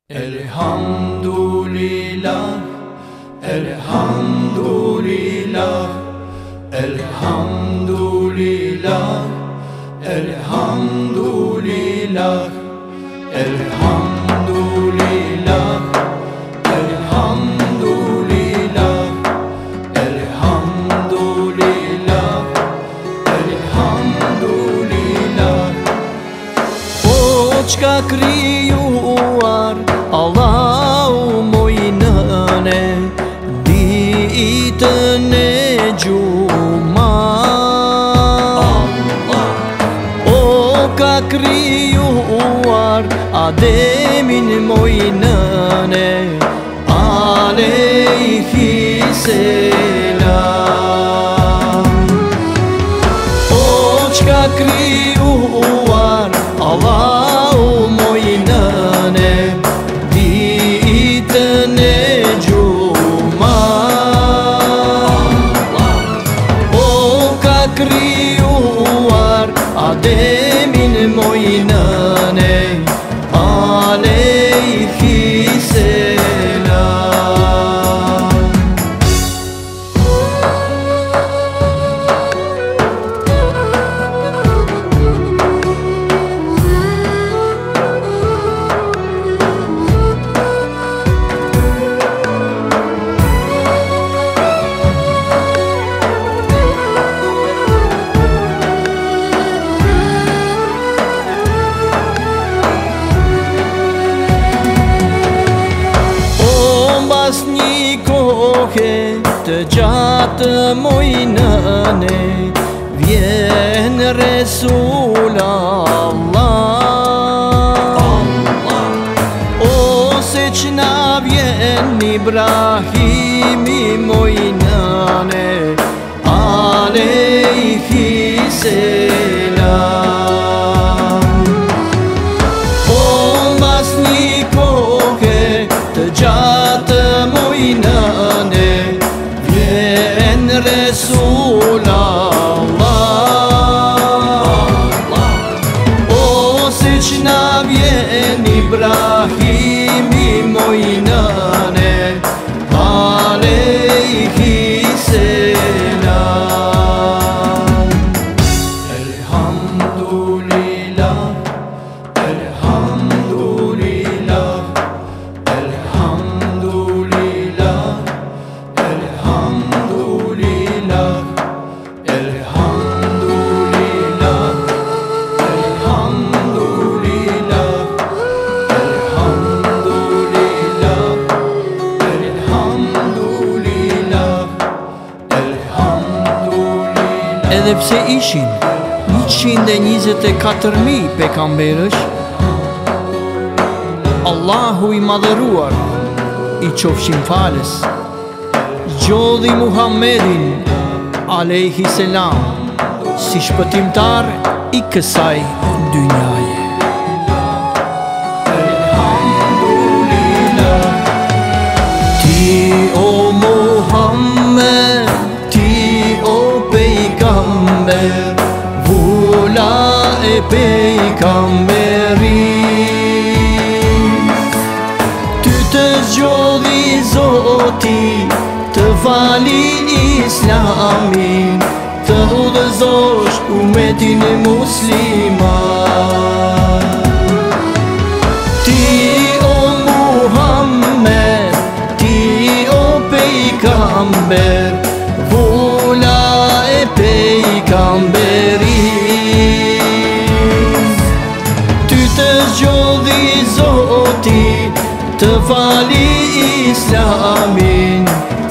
Elhamdülillah, elhamdülillah, elhamdülillah, elhamdülillah, elhamdülillah, elhamdülillah, elhamdülillah, elhamdülillah. O çka krijuar Allahu moj nëne, ditën e gjumah. O ka krijuar Ademin moj nëne, alejhi selam. O çka krijuar Allahu moj nëne, ditën e gjumah. O ka krijuar Ademin moj nëne, alejhi selam. Pas një kohe të gjatë moj nëne, vjen Resul Allah. Ose që na vjen Ibrahimi moj nëne, alejhi selam. Pas një kohe të gjatë moj nëne, vjen Resul Allah. Ose që na vjen Ibrahimi moj nëne, alejhi selam. Elhamdülillah, elhamdülillah, elhamdülillah, elhamdülillah, elhamdülillah, elhamdülillah, elhamdülillah, elhamdülillah. Edhe pse ishin 124.000 pejgamberësh, Allahu i madhëruar i qofshin falës, gjodhi Muhammedin alejhi selam si shpëtimtar i kësaj dynjaje. Ti o Muhammed, ti o pejgamber, vula e pejgamberi, të zgjodhi Zoti, të fali Islamin, të udhëzosh umetin e musliman. Ti o Muhammed, ti o pejgamber, vula e pejgamberi, ty të zgjodhi Zoti, të fali Islamin,